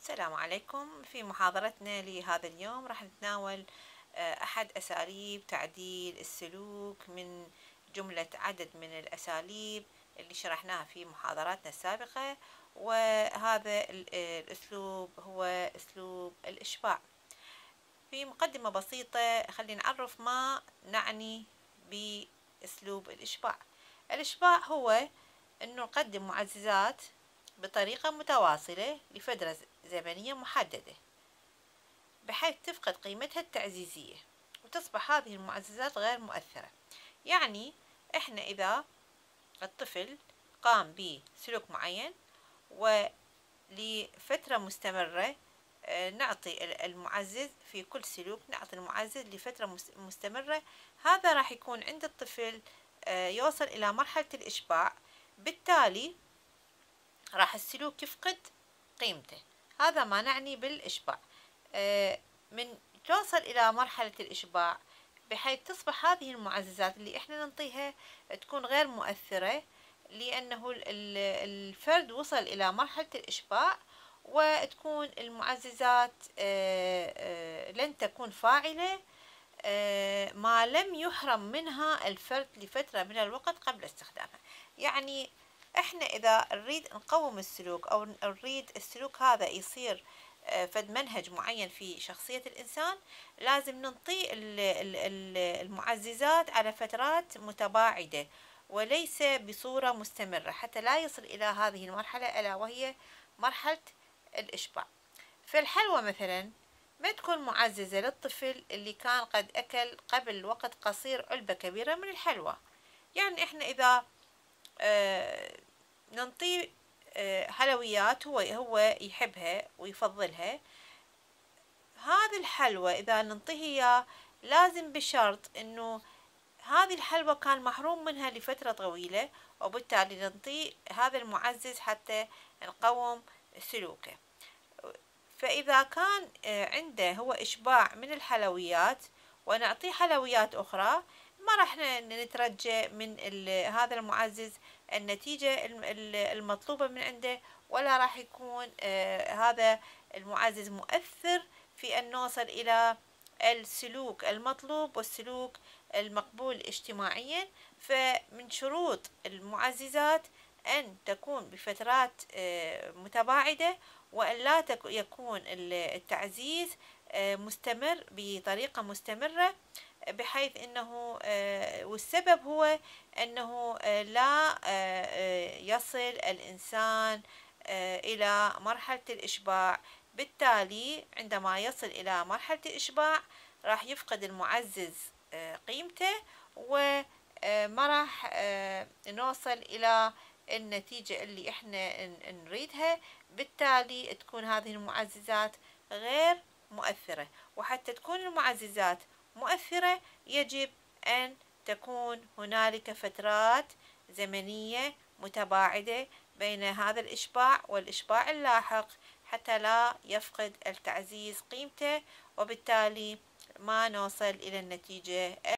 السلام عليكم. في محاضرتنا لهذا اليوم راح نتناول أحد أساليب تعديل السلوك من جملة عدد من الأساليب اللي شرحناها في محاضراتنا السابقة، وهذا الأسلوب هو أسلوب الإشباع. في مقدمة بسيطة خلينا نعرف ما نعني بأسلوب الإشباع. الإشباع هو أنه نقدم معززات بطريقة متواصلة لفترة زمنية محددة بحيث تفقد قيمتها التعزيزية وتصبح هذه المعززات غير مؤثرة. يعني إحنا إذا الطفل قام بسلوك معين ولفترة مستمرة نعطي المعزز في كل سلوك، نعطي المعزز لفترة مستمرة، هذا راح يكون عند الطفل يوصل إلى مرحلة الإشباع، بالتالي راح السلوك يفقد قيمته. هذا ما نعني بالإشباع. من توصل إلى مرحلة الإشباع بحيث تصبح هذه المعززات اللي إحنا ننطيها تكون غير مؤثرة، لأنه الفرد وصل إلى مرحلة الإشباع، وتكون المعززات لن تكون فاعلة ما لم يحرم منها الفرد لفترة من الوقت قبل استخدامها. يعني احنا اذا نريد نقوم السلوك او نريد السلوك هذا يصير فد منهج معين في شخصية الانسان، لازم ننطي المعززات على فترات متباعدة وليس بصورة مستمرة حتى لا يصل الى هذه المرحلة الا وهي مرحلة الاشباع. فالحلوى مثلا ما تكون معززة للطفل اللي كان قد أكل قبل وقت قصير علبة كبيرة من الحلوى. يعني إحنا إذا ننطيه حلويات هو يحبها ويفضلها، هذه الحلوى إذا ننطيه إياه لازم بشرط إنه هذه الحلوى كان محروم منها لفترة طويلة، وبالتالي ننطيه هذا المعزز حتى نقوم سلوكه. فإذا كان عنده هو إشباع من الحلويات ونعطيه حلويات أخرى، ما راح نترجى من هذا المعزز النتيجة المطلوبة من عنده، ولا راح يكون هذا المعزز مؤثر في أن نوصل إلى السلوك المطلوب والسلوك المقبول اجتماعيا. فمن شروط المعززات أن تكون بفترات متباعدة، وأن لا يكون التعزيز مستمر بطريقة مستمرة، بحيث أنه والسبب هو أنه لا يصل الإنسان إلى مرحلة الإشباع. بالتالي عندما يصل إلى مرحلة الإشباع راح يفقد المعزز قيمته، وما راح نوصل إلى النتيجة اللي احنا نريدها. بالتالي تكون هذه المعززات غير مؤثرة، وحتى تكون المعززات مؤثرة يجب أن تكون هنالك فترات زمنية متباعدة بين هذا الإشباع والإشباع اللاحق حتى لا يفقد التعزيز قيمته، وبالتالي ما نوصل إلى النتيجة